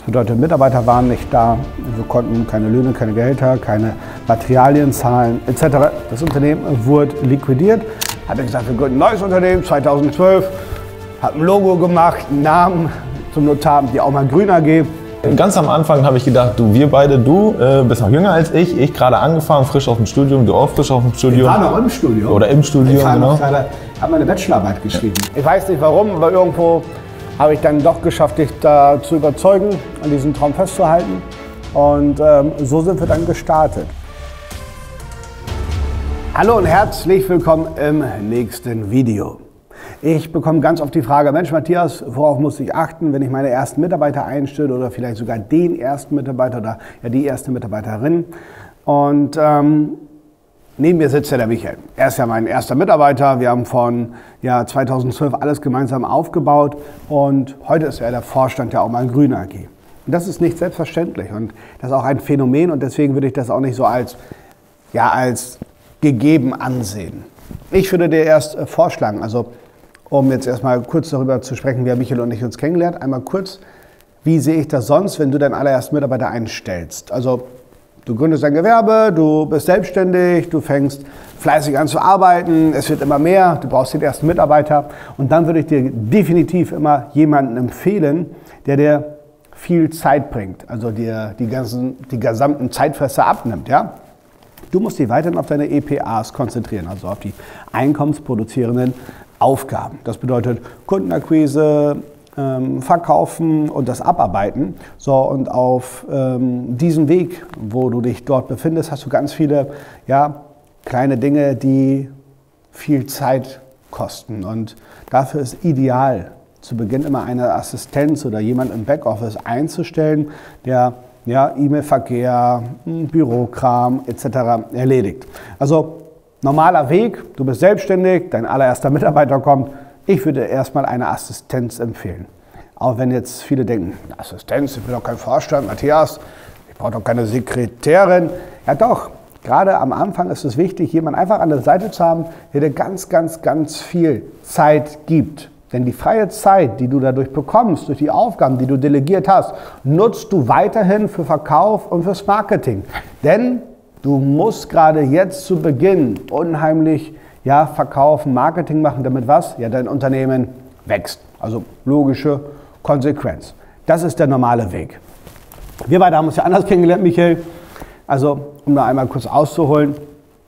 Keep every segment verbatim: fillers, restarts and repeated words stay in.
bedeutet, Mitarbeiter waren nicht da, wir konnten keine Löhne, keine Gehälter, keine Materialien zahlen et cetera. Das Unternehmen wurde liquidiert. Habe gesagt, wir gründen ein neues Unternehmen, zweitausendzwölf, habe ein Logo gemacht, einen Namen zum Notar, die Aumann Grün A G. Ganz am Anfang habe ich gedacht, du, wir beide, du äh, bist noch jünger als ich, ich gerade angefangen, frisch auf dem Studium, du auch frisch auf dem Studium. Ich war noch im Studium. Oder im Studium, ich genau. Ich habe meine Bachelorarbeit geschrieben. Ja. Ich weiß nicht warum, aber irgendwo habe ich dann doch geschafft, dich da zu überzeugen, an diesem Traum festzuhalten. Und ähm, so sind wir dann gestartet. Hallo und herzlich willkommen im nächsten Video. Ich bekomme ganz oft die Frage, Mensch Matthias, worauf muss ich achten, wenn ich meine ersten Mitarbeiter einstelle oder vielleicht sogar den ersten Mitarbeiter oder ja, die erste Mitarbeiterin. Und ähm, neben mir sitzt ja der Michael. Er ist ja mein erster Mitarbeiter. Wir haben von ja, zweitausendzwölf alles gemeinsam aufgebaut und heute ist er der Vorstand der Aumann Grün A G. Und das ist nicht selbstverständlich und das ist auch ein Phänomen und deswegen würde ich das auch nicht so als, ja, als gegeben ansehen. Ich würde dir erst äh, vorschlagen, also um jetzt erstmal kurz darüber zu sprechen, wie Michael und ich uns kennengelernt. Einmal kurz, wie sehe ich das sonst, wenn du deinen allerersten Mitarbeiter einstellst? Also du gründest ein Gewerbe, du bist selbstständig, du fängst fleißig an zu arbeiten, es wird immer mehr, du brauchst den ersten Mitarbeiter. Und dann würde ich dir definitiv immer jemanden empfehlen, der dir viel Zeit bringt, also dir die, ganzen, die gesamten Zeitfresser abnimmt. Ja? Du musst dich weiterhin auf deine E P As konzentrieren, also auf die einkommensproduzierenden Aufgaben. Das bedeutet Kundenakquise, ähm, Verkaufen und das Abarbeiten. So, und auf ähm, diesem Weg, wo du dich dort befindest, hast du ganz viele ja, kleine Dinge, die viel Zeit kosten. Und dafür ist ideal, zu Beginn immer eine Assistenz oder jemand im Backoffice einzustellen, der ja, E-Mail-Verkehr, Bürokram et cetera erledigt. Also normaler Weg, du bist selbstständig, dein allererster Mitarbeiter kommt. Ich würde erstmal eine Assistenz empfehlen. Auch wenn jetzt viele denken, Assistenz, ich bin doch kein Vorstand, Matthias, ich brauche doch keine Sekretärin. Ja doch, gerade am Anfang ist es wichtig, jemanden einfach an der Seite zu haben, der dir ganz, ganz, ganz viel Zeit gibt. Denn die freie Zeit, die du dadurch bekommst, durch die Aufgaben, die du delegiert hast, nutzt du weiterhin für Verkauf und fürs Marketing. Denn du musst gerade jetzt zu Beginn unheimlich ja, verkaufen, Marketing machen, damit was? Ja, dein Unternehmen wächst. Also logische Konsequenz. Das ist der normale Weg. Wir beide haben uns ja anders kennengelernt, Michael. Also, um da einmal kurz auszuholen.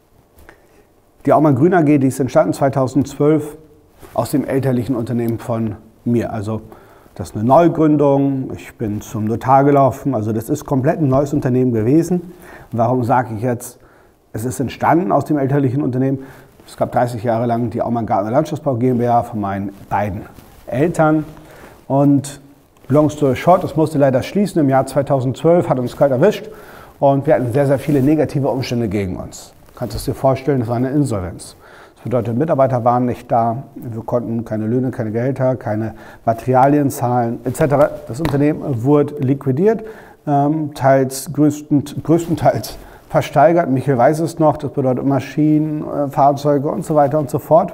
Die Aumann Grün A G, die ist entstanden zweitausendzwölf aus dem elterlichen Unternehmen von mir. Also, das ist eine Neugründung. Ich bin zum Notar gelaufen. Also, das ist komplett ein neues Unternehmen gewesen. Warum sage ich jetzt, es ist entstanden aus dem elterlichen Unternehmen? Es gab dreißig Jahre lang die Aumann Garten- und Landschaftsbau GmbH von meinen beiden Eltern. Und long story short, es musste leider schließen. Im Jahr zweitausendzwölf hat uns kalt erwischt und wir hatten sehr, sehr viele negative Umstände gegen uns. Du kannst es dir vorstellen, es war eine Insolvenz. Das bedeutet, Mitarbeiter waren nicht da, wir konnten keine Löhne, keine Gehälter, keine Materialien zahlen et cetera. Das Unternehmen wurde liquidiert. Teils größten, größtenteils versteigert. Michael weiß es noch, das bedeutet Maschinen, äh, Fahrzeuge und so weiter und so fort.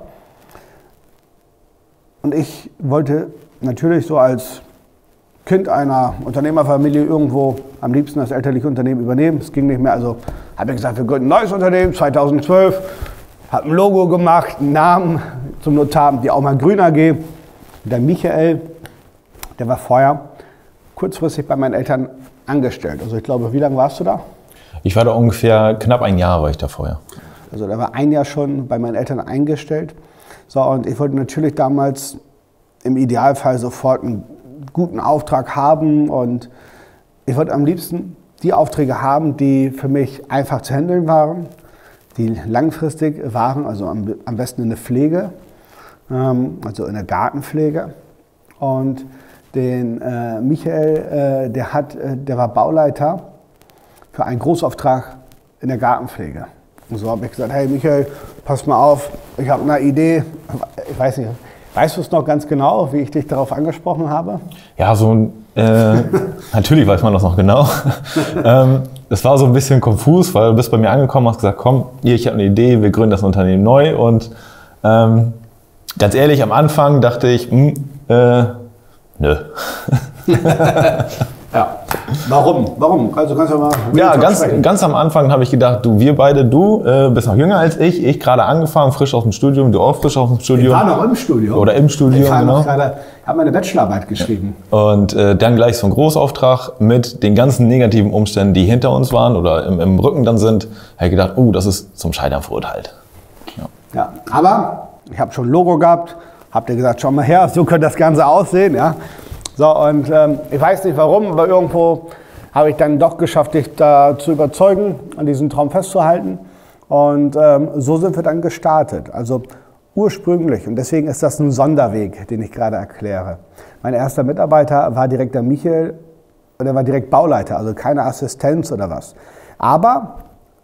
Und ich wollte natürlich so als Kind einer Unternehmerfamilie irgendwo am liebsten das elterliche Unternehmen übernehmen. Es ging nicht mehr, also habe ich gesagt, wir gründen ein neues Unternehmen, zweitausendzwölf, habe ein Logo gemacht, einen Namen zum Notar, die Aumann Grün A G. Der Michael, der war vorher kurzfristig bei meinen Eltern angestellt. Also ich glaube, wie lange warst du da? Ich war da ungefähr knapp ein Jahr, war ich da vorher. Also da war ein Jahr schon bei meinen Eltern eingestellt. So, und ich wollte natürlich damals im Idealfall sofort einen guten Auftrag haben und ich wollte am liebsten die Aufträge haben, die für mich einfach zu handeln waren, die langfristig waren, also am, am besten in der Pflege, ähm, also in der Gartenpflege. Und den äh, Michael, äh, der, hat, äh, der war Bauleiter für einen Großauftrag in der Gartenpflege. Und so habe ich gesagt, hey Michael, pass mal auf, ich habe eine Idee. Ich weiß nicht, weißt du es noch ganz genau, wie ich dich darauf angesprochen habe? Ja, so äh, natürlich weiß man das noch genau. ähm, es war so ein bisschen konfus, weil du bist bei mir angekommen und hast gesagt, komm, hier, ich habe eine Idee, wir gründen das Unternehmen neu. Und ähm, ganz ehrlich, am Anfang dachte ich, mh, äh, nö. Ja. Warum? Warum? Also kannst du mal. Ja, ganz, ganz am Anfang habe ich gedacht, du, wir beide, du äh, bist noch jünger als ich, ich gerade angefangen, frisch aus dem Studium, du auch frisch aus dem Studium. Ich war noch im Studium. Oder im Studium, ich war genau. Ich habe meine Bachelorarbeit geschrieben. Und äh, dann gleich so ein Großauftrag mit den ganzen negativen Umständen, die hinter uns waren oder im, im Rücken dann sind, habe ich gedacht, oh, das ist zum Scheitern verurteilt. Ja, ja, aber ich habe schon ein Logo gehabt, habt ihr gesagt, schau mal her, so könnte das Ganze aussehen. Ja. So, und ähm, ich weiß nicht warum, aber irgendwo habe ich dann doch geschafft, dich da zu überzeugen, an diesem Traum festzuhalten. Und ähm, so sind wir dann gestartet. Also ursprünglich, und deswegen ist das ein Sonderweg, den ich gerade erkläre. Mein erster Mitarbeiter war direkt der Michael, und er war direkt Bauleiter, also keine Assistenz oder was. Aber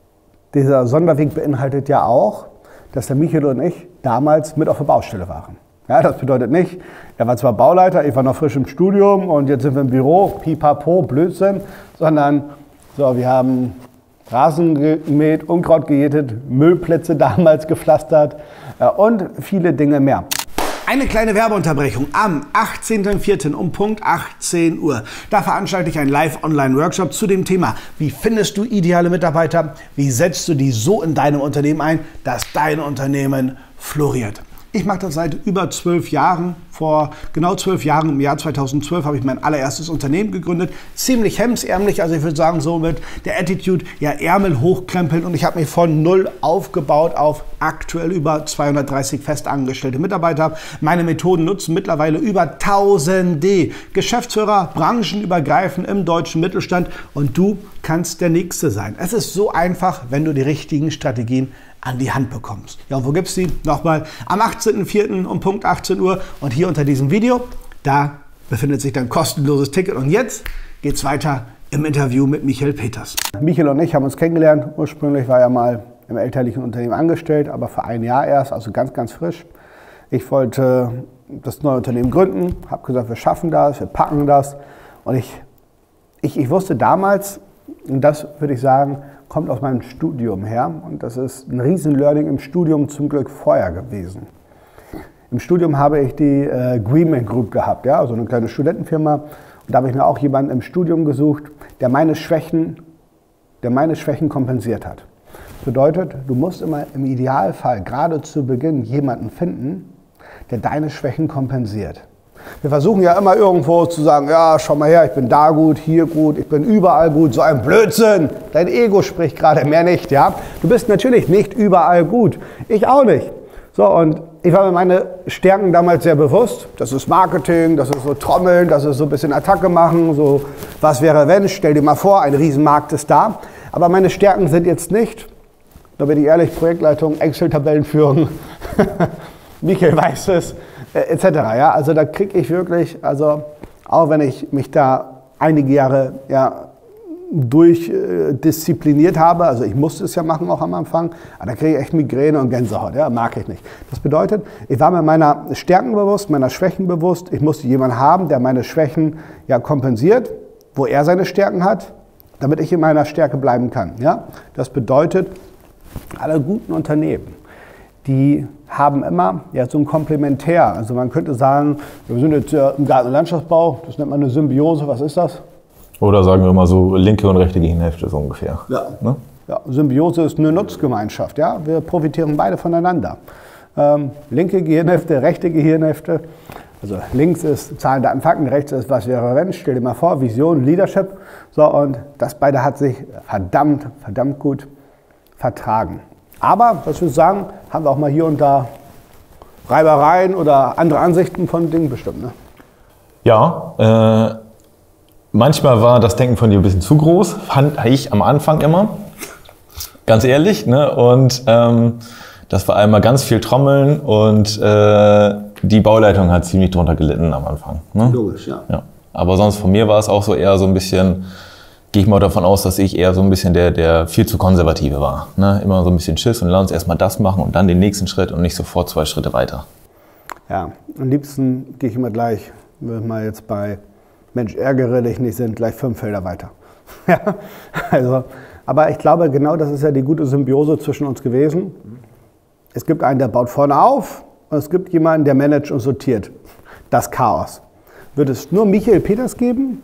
dieser Sonderweg beinhaltet ja auch, dass der Michael und ich damals mit auf der Baustelle waren. Ja, das bedeutet nicht, er war zwar Bauleiter, ich war noch frisch im Studium und jetzt sind wir im Büro, pipapo, Blödsinn, sondern so, wir haben Rasen gemäht, Unkraut gejätet, Müllplätze damals gepflastert äh, und viele Dinge mehr. Eine kleine Werbeunterbrechung am achtzehnten vierten um Punkt achtzehn Uhr. Da veranstalte ich einen Live-Online-Workshop zu dem Thema, wie findest du ideale Mitarbeiter, wie setzt du die so in deinem Unternehmen ein, dass dein Unternehmen floriert. Ich mache das seit über zwölf Jahren. Vor genau zwölf Jahren, im Jahr zweitausendzwölf, habe ich mein allererstes Unternehmen gegründet. Ziemlich hemsärmlich, also ich würde sagen so mit der Attitude, ja Ärmel hochkrempeln. Und ich habe mich von null aufgebaut auf aktuell über zweihundertdreißig festangestellte Mitarbeiter. Meine Methoden nutzen mittlerweile über Tausende Geschäftsführer, branchenübergreifend im deutschen Mittelstand. Und du kannst der Nächste sein. Es ist so einfach, wenn du die richtigen Strategien an die Hand bekommst. Ja, und wo gibt's die? Nochmal am achtzehnten vierten um Punkt achtzehn Uhr und hier unter diesem Video, da befindet sich dein kostenloses Ticket. Und jetzt geht's weiter im Interview mit Michael Peters. Michael und ich haben uns kennengelernt. Ursprünglich war er mal im elterlichen Unternehmen angestellt, aber für ein Jahr erst, also ganz, ganz frisch. Ich wollte das neue Unternehmen gründen, habe gesagt, wir schaffen das, wir packen das. Und ich, ich, ich wusste damals, und das würde ich sagen, kommt aus meinem Studium her und das ist ein Riesen-Learning im Studium zum Glück vorher gewesen. Im Studium habe ich die äh, Greenman Group gehabt, ja, also eine kleine Studentenfirma, und da habe ich mir auch jemanden im Studium gesucht, der meine Schwächen, der meine Schwächen kompensiert hat. Das bedeutet, du musst immer im Idealfall gerade zu Beginn jemanden finden, der deine Schwächen kompensiert. Wir versuchen ja immer irgendwo zu sagen, ja, schau mal her, ich bin da gut, hier gut, ich bin überall gut. So ein Blödsinn. Dein Ego spricht gerade, mehr nicht, ja. Du bist natürlich nicht überall gut. Ich auch nicht. So, und ich war mir meine Stärken damals sehr bewusst. Das ist Marketing, das ist so Trommeln, das ist so ein bisschen Attacke machen, so was wäre wenn, stell dir mal vor, ein Riesenmarkt ist da. Aber meine Stärken sind jetzt nicht, da bin ich ehrlich, Projektleitung, Excel-Tabellen führen, Michael weiß es, et cetera. Ja, also da kriege ich wirklich, also auch wenn ich mich da einige Jahre ja, durchdiszipliniert äh, habe, also ich musste es ja machen auch am Anfang, aber da kriege ich echt Migräne und Gänsehaut, ja, mag ich nicht. Das bedeutet, ich war mir meiner Stärken bewusst, meiner Schwächen bewusst, ich musste jemanden haben, der meine Schwächen ja kompensiert, wo er seine Stärken hat, damit ich in meiner Stärke bleiben kann. Ja? Das bedeutet, alle guten Unternehmen, die haben immer ja, so ein Komplementär. Also man könnte sagen, wir sind jetzt ja im Garten- und Landschaftsbau, das nennt man eine Symbiose, was ist das? Oder sagen wir mal so linke und rechte Gehirnhälfte so ungefähr. Ja. Ne? Ja, Symbiose ist eine Nutzgemeinschaft. Ja? Wir profitieren beide voneinander. Ähm, linke Gehirnhälfte, rechte Gehirnhälfte. Also links ist Zahlen, Daten, Fakten, rechts ist was wäre wenn. Stell dir mal vor, Vision, Leadership. So, und das beide hat sich verdammt, verdammt gut vertragen. Aber, was wir sagen, haben wir auch mal hier und da Reibereien oder andere Ansichten von Dingen bestimmt. Ne? Ja, äh, manchmal war das Denken von dir ein bisschen zu groß, fand ich am Anfang immer, ganz ehrlich. Ne? Und ähm, das war einmal ganz viel Trommeln und äh, die Bauleitung hat ziemlich drunter gelitten am Anfang. Ne? Logisch, ja. Ja. Aber sonst von mir war es auch so eher so ein bisschen, gehe ich mal davon aus, dass ich eher so ein bisschen der, der viel zu konservative war. Ne? Immer so ein bisschen Schiss und lass uns erstmal das machen und dann den nächsten Schritt und nicht sofort zwei Schritte weiter. Ja, am liebsten gehe ich immer gleich, wenn wir mal jetzt bei Mensch, ärgere dich nicht, sind gleich fünf Felder weiter. Ja, also, aber ich glaube, genau das ist ja die gute Symbiose zwischen uns gewesen. Es gibt einen, der baut vorne auf und es gibt jemanden, der managt und sortiert das Chaos. Wird es nur Michael Peters geben,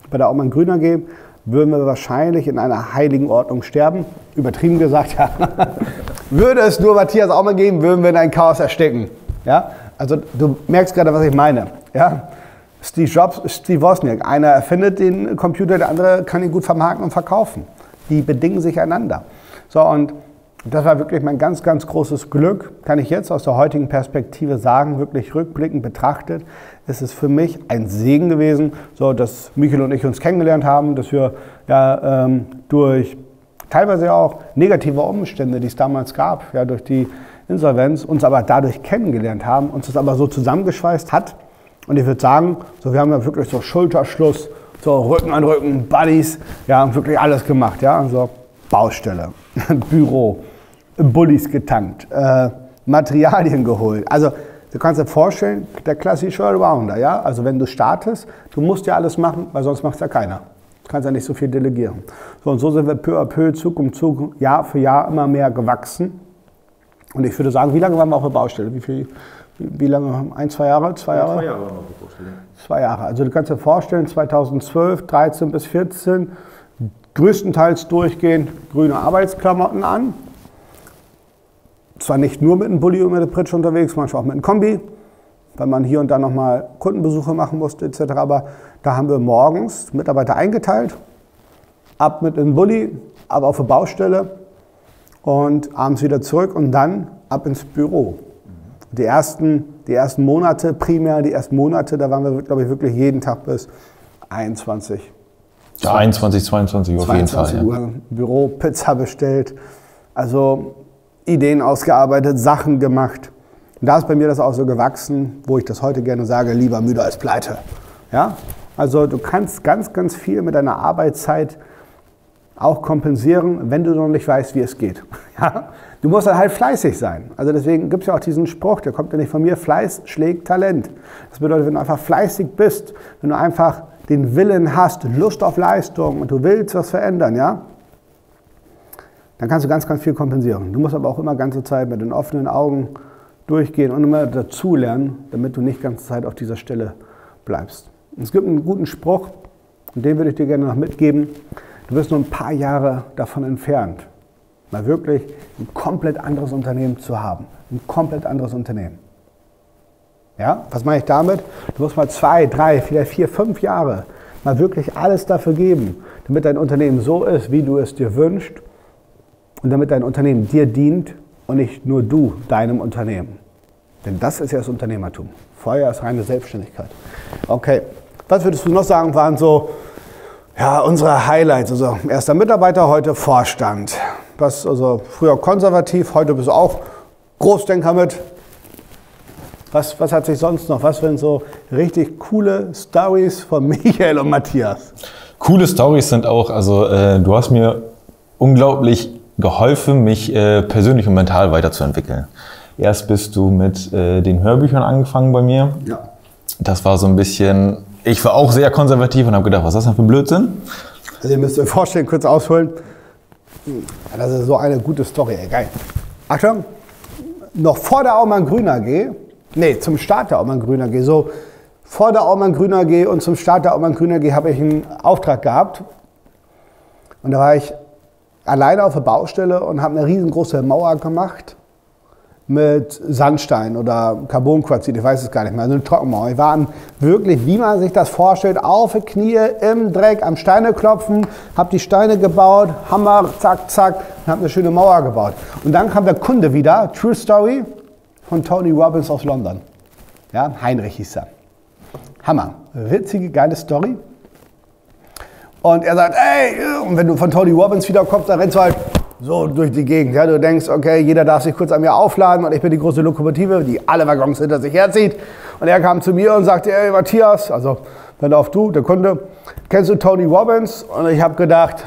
bei der Aumann Grün A G würden wir wahrscheinlich in einer heiligen Ordnung sterben. Übertrieben gesagt, ja. Würde es nur Matthias Aumann geben, würden wir in ein Chaos ersticken. Ja? Also du merkst gerade, was ich meine. Ja? Steve Jobs, Steve Wozniak, einer erfindet den Computer, der andere kann ihn gut vermarkten und verkaufen. Die bedingen sich einander. So, und das war wirklich mein ganz, ganz großes Glück, kann ich jetzt aus der heutigen Perspektive sagen, wirklich rückblickend betrachtet, ist es für mich ein Segen gewesen, so dass Michael und ich uns kennengelernt haben, dass wir ja, ähm, durch teilweise auch negative Umstände, die es damals gab, ja, durch die Insolvenz, uns aber dadurch kennengelernt haben, uns das aber so zusammengeschweißt hat. Und ich würde sagen, so, wir haben ja wirklich so Schulterschluss, so Rücken an Rücken, Buddies, ja, haben wirklich alles gemacht, ja, also Baustelle, Büro, Bullis getankt, äh, Materialien geholt. Also du kannst dir vorstellen, der klassische Allrounder, ja, also wenn du startest, du musst ja alles machen, weil sonst macht es ja keiner. Du kannst ja nicht so viel delegieren. So und so sind wir peu à peu, Zug um Zug, Jahr für Jahr immer mehr gewachsen. Und ich würde sagen, wie lange waren wir auf der Baustelle? Wie viel? Wie lange? Ein, zwei Jahre? Zwei Jahre? Zwei Jahre waren wir auf der Baustelle. Zwei Jahre. Also du kannst dir vorstellen, zweitausendzwölf, dreizehn bis vierzehn, größtenteils durchgehend grüne Arbeitsklamotten an. Zwar nicht nur mit einem Bulli und mit der Pritsche unterwegs, manchmal auch mit einem Kombi, weil man hier und da nochmal Kundenbesuche machen musste et cetera. Aber da haben wir morgens Mitarbeiter eingeteilt, ab mit einem Bulli, ab auf die Baustelle und abends wieder zurück und dann ab ins Büro. Die ersten, die ersten Monate, primär die ersten Monate, da waren wir, glaube ich, wirklich jeden Tag bis einundzwanzig. Ja, einundzwanzig, zweiundzwanzig Uhr auf jeden Fall. zweiundzwanzig Uhr ja. Büro, Pizza bestellt, also Ideen ausgearbeitet, Sachen gemacht. Und da ist bei mir das auch so gewachsen, wo ich das heute gerne sage, lieber müde als pleite. Ja? Also du kannst ganz, ganz viel mit deiner Arbeitszeit auch kompensieren, wenn du noch nicht weißt, wie es geht. Ja? Du musst dann halt fleißig sein. Also deswegen gibt es ja auch diesen Spruch, der kommt ja nicht von mir, Fleiß schlägt Talent. Das bedeutet, wenn du einfach fleißig bist, wenn du einfach den Willen hast, Lust auf Leistung und du willst was verändern, ja, dann kannst du ganz, ganz viel kompensieren. Du musst aber auch immer ganze Zeit mit den offenen Augen durchgehen und immer dazulernen, damit du nicht ganze Zeit auf dieser Stelle bleibst. Und es gibt einen guten Spruch, und den würde ich dir gerne noch mitgeben. Du bist nur ein paar Jahre davon entfernt, mal wirklich ein komplett anderes Unternehmen zu haben. Ein komplett anderes Unternehmen. Ja, was meine ich damit? Du musst mal zwei, drei, vielleicht vier, fünf Jahre mal wirklich alles dafür geben, damit dein Unternehmen so ist, wie du es dir wünschst und damit dein Unternehmen dir dient und nicht nur du deinem Unternehmen. Denn das ist ja das Unternehmertum. Vorher ist reine Selbstständigkeit. Okay, was würdest du noch sagen, waren so ja, unsere Highlights? Also erster Mitarbeiter, heute Vorstand. Was, also früher konservativ, heute bist du auch Großdenker mit. Was, was hat sich sonst noch? Was sind so richtig coole Stories von Michael und Matthias? Coole Stories sind auch, also äh, du hast mir unglaublich geholfen, mich äh, persönlich und mental weiterzuentwickeln. Erst bist du mit äh, den Hörbüchern angefangen bei mir. Ja. Das war so ein bisschen, ich war auch sehr konservativ und habe gedacht, was ist das denn für ein Blödsinn? Also ihr müsst euch vorstellen, kurz ausholen. Das ist so eine gute Story, ey, geil. Achtung, noch vor der Aumann Grün A G, nee, zum Start der Aumann Grün A G, so vor der Aumann Grün A G und zum Start der Aumann Grün A G habe ich einen Auftrag gehabt. Und da war ich alleine auf der Baustelle und habe eine riesengroße Mauer gemacht mit Sandstein oder Carbonquarzit, ich weiß es gar nicht mehr, also eine Trockenmauer. Wir waren wirklich, wie man sich das vorstellt, auf die Knie, im Dreck, am Steine klopfen, habe die Steine gebaut, Hammer, zack, zack, und habe eine schöne Mauer gebaut. Und dann kam der Kunde wieder, True Story, von Tony Robbins aus London. Ja, Heinrich hieß er. Hammer, witzige, geile Story. Und er sagt, ey, und wenn du von Tony Robbins wiederkommst, dann rennst du halt so durch die Gegend. Ja, du denkst, okay, jeder darf sich kurz an mir aufladen und ich bin die große Lokomotive, die alle Waggons hinter sich herzieht. Und er kam zu mir und sagte, ey, Matthias, also wenn auf du, der Kunde, kennst du Tony Robbins? Und ich habe gedacht,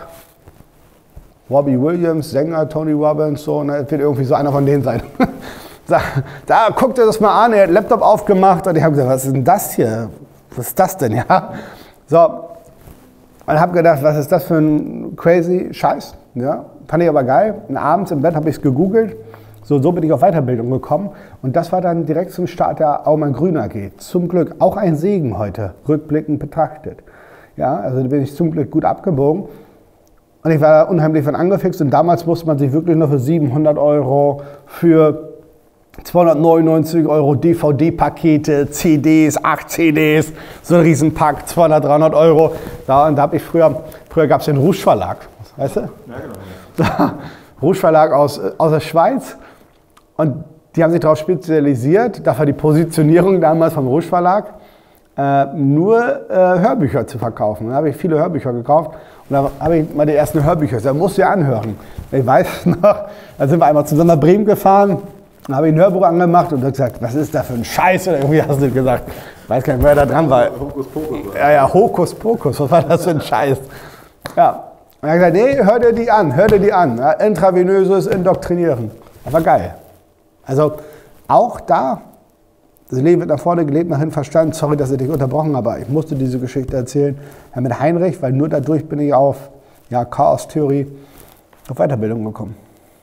Robbie Williams, Sänger, Tony Robbins, so, ne, wird irgendwie so einer von denen sein. da, da guckt er das mal an, er hat den Laptop aufgemacht und ich habe gesagt, was ist denn das hier? Was ist das denn, ja? So. Und habe gedacht, was ist das für ein crazy Scheiß? Ja, fand ich aber geil. Und abends im Bett habe ich es gegoogelt. So, so bin ich auf Weiterbildung gekommen. Und das war dann direkt zum Start der Aumann Grün A G. Zum Glück auch ein Segen heute, rückblickend betrachtet. Ja, also da bin ich zum Glück gut abgebogen. Und ich war unheimlich von angefixt. Und damals musste man sich wirklich nur für siebenhundert Euro, für zweihundertneunundneunzig Euro D V D-Pakete, C Ds, acht C Ds, so ein Riesenpack, zweihundert, dreihundert Euro. Da, und da habe ich früher, früher gab es den Rouge Verlag, weißt du? Ja, genau. Rouge Verlag aus, aus der Schweiz. Und die haben sich darauf spezialisiert, das war die Positionierung damals vom Rouge Verlag, äh, nur äh, Hörbücher zu verkaufen. Da habe ich viele Hörbücher gekauft und da habe ich mal die ersten Hörbücher gesagt, musst du ja anhören. Ich weiß noch, da sind wir einmal zusammen nach Bremen gefahren, da habe ich ein Hörbuch angemacht und habe gesagt, was ist da für ein Scheiß? Oder irgendwie hast du gesagt, ich weiß gar nicht, wer da dran war. Hokus Pokus. Ja, ja, Hokus Pokus, was war das für ein Scheiß? Ja, und er hat gesagt, nee, hör dir die an, hör dir die an. Ja, intravenöses Indoktrinieren. Das war geil. Also auch da, das Leben wird nach vorne gelebt, nach hinten Verstand. Sorry, dass ich dich unterbrochen habe, aber ich musste diese Geschichte erzählen. Ja, mit Heinrich, weil nur dadurch bin ich auf ja, Chaos-Theorie, auf Weiterbildung gekommen.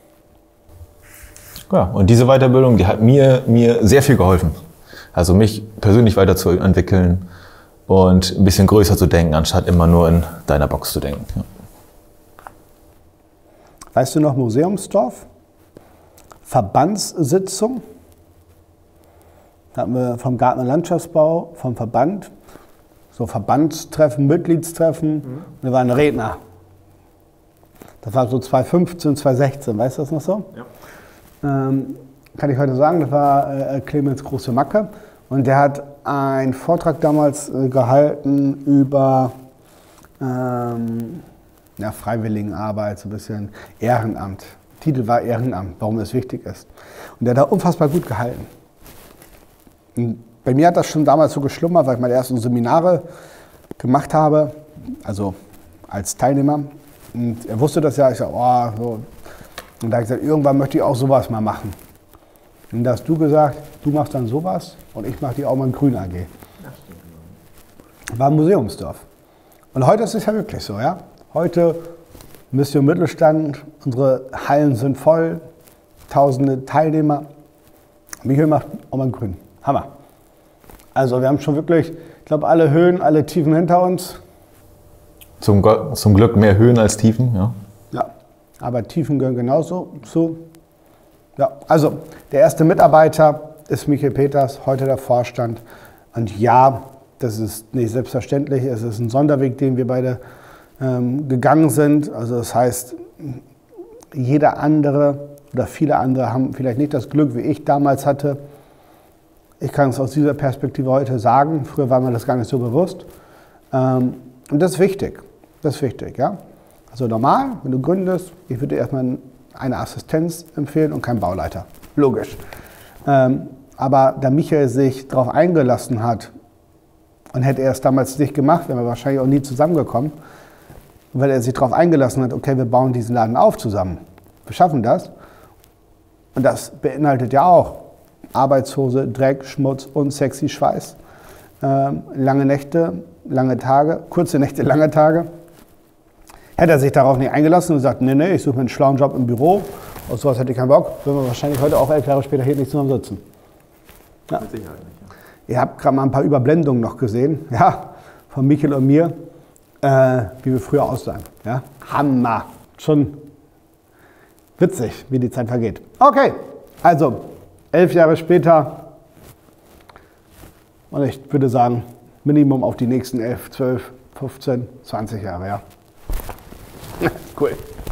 Ja, und diese Weiterbildung, die hat mir, mir sehr viel geholfen. Also mich persönlich weiterzuentwickeln und ein bisschen größer zu denken, anstatt immer nur in deiner Box zu denken. Ja. Weißt du noch Museumsdorf? Verbandssitzung. Da hatten wir vom Garten- und Landschaftsbau, vom Verband, so Verbandstreffen, Mitgliedstreffen. Mhm. Und wir waren Redner. Das war so zweitausendfünfzehn, zweitausendsechzehn, weißt du das noch so? Ja. Ähm, kann ich heute sagen, das war äh, Clemens Große Macke. Und der hat einen Vortrag damals äh, gehalten über ähm, ja, Freiwilligenarbeit, so ein bisschen Ehrenamt. Titel war Ehrenamt, warum es wichtig ist. Und der hat da unfassbar gut gehalten. Und bei mir hat das schon damals so geschlummert, weil ich meine ersten Seminare gemacht habe, also als Teilnehmer. Und er wusste das ja, ich sag, oh, so. Und da habe ich gesagt, irgendwann möchte ich auch sowas mal machen. Und da hast du gesagt, du machst dann sowas und ich mache die Aumann Grün A G. War ein Museumsdorf. Und heute ist es ja wirklich so, ja. Heute Mission Mittelstand, unsere Hallen sind voll, tausende Teilnehmer. Michael macht Aumann Grün. Hammer. Also wir haben schon wirklich, ich glaube, alle Höhen, alle Tiefen hinter uns. Zum, zum Glück mehr Höhen als Tiefen, ja. Ja, aber Tiefen gehören genauso zu. Ja, also der erste Mitarbeiter ist Michael Peters, heute der Vorstand. Und ja, das ist nicht selbstverständlich, es ist ein Sonderweg, den wir beide ähm, gegangen sind. Also das heißt, jeder andere oder viele andere haben vielleicht nicht das Glück, wie ich damals hatte. Ich kann es aus dieser Perspektive heute sagen, früher war mir das gar nicht so bewusst. Ähm, und das ist wichtig, das ist wichtig, ja. Also normal, wenn du gründest, ich würde dir erstmal eine Assistenz empfehlen und keinen Bauleiter. Logisch. Ähm, aber da Michael sich darauf eingelassen hat, und hätte er es damals nicht gemacht, wären wir wahrscheinlich auch nie zusammengekommen, weil er sich darauf eingelassen hat, okay, wir bauen diesen Laden auf zusammen. Wir schaffen das. Und das beinhaltet ja auch Arbeitshose, Dreck, Schmutz und sexy Schweiß. Ähm, lange Nächte, lange Tage, kurze Nächte, lange Tage. Hätte er sich darauf nicht eingelassen und gesagt, nee, nee, ich suche mir einen schlauen Job im Büro, auf sowas hätte ich keinen Bock, würden wir wahrscheinlich heute auch elf Jahre später hier nicht zusammen sitzen. Ja. Mit Sicherheit nicht. Ja. Ihr habt gerade mal ein paar Überblendungen noch gesehen, ja, von Michael und mir, äh, wie wir früher aussahen. Ja. Hammer. Schon witzig, wie die Zeit vergeht. Okay, also elf Jahre später und ich würde sagen, Minimum auf die nächsten elf, zwölf, fünfzehn, zwanzig Jahre, ja. Cool.